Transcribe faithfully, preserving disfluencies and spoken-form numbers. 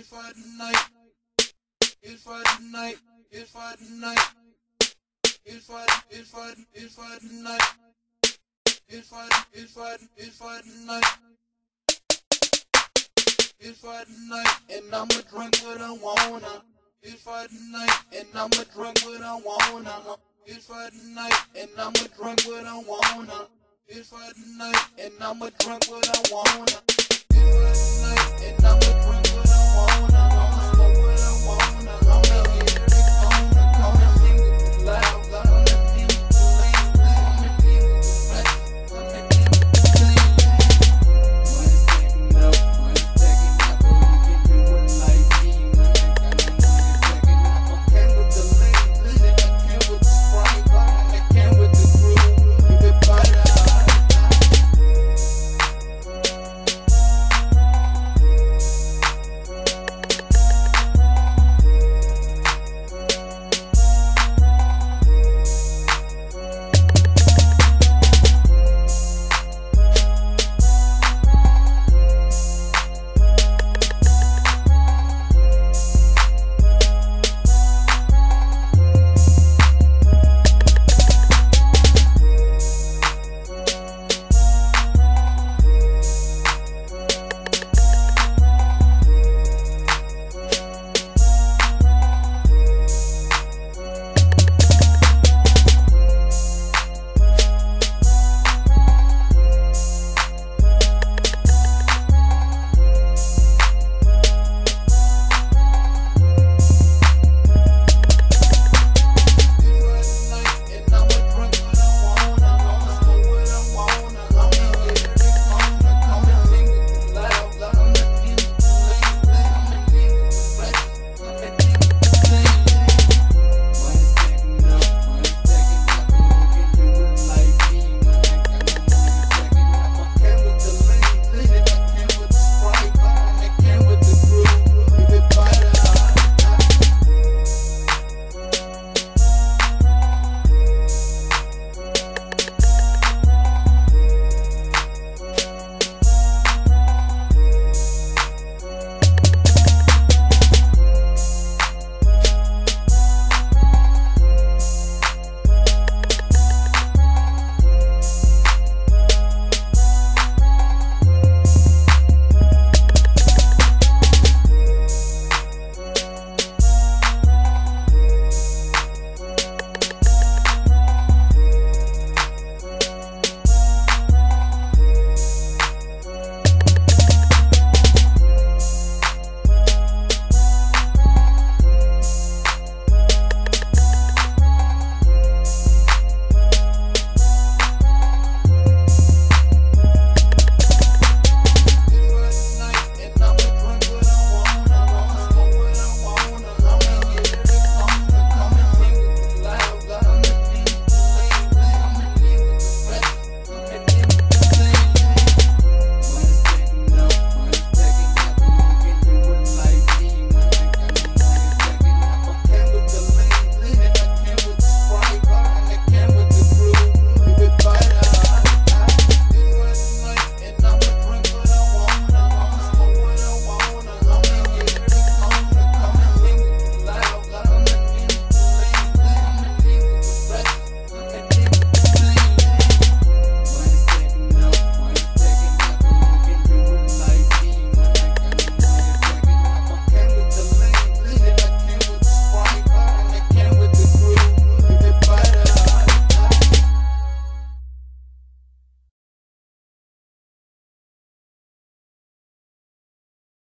it's for the night, it's for the night, it's for the night, it's for it's for it's for the night, it's for it's for it's for the night, it's for the night, and I'ma drink what I wanna. It's for the night, and I'ma drink what I wanna. It's for the night, and I'ma drink what I wanna. It's for the night, and I'ma drink what I wanna. It's for the night, and I'ma drink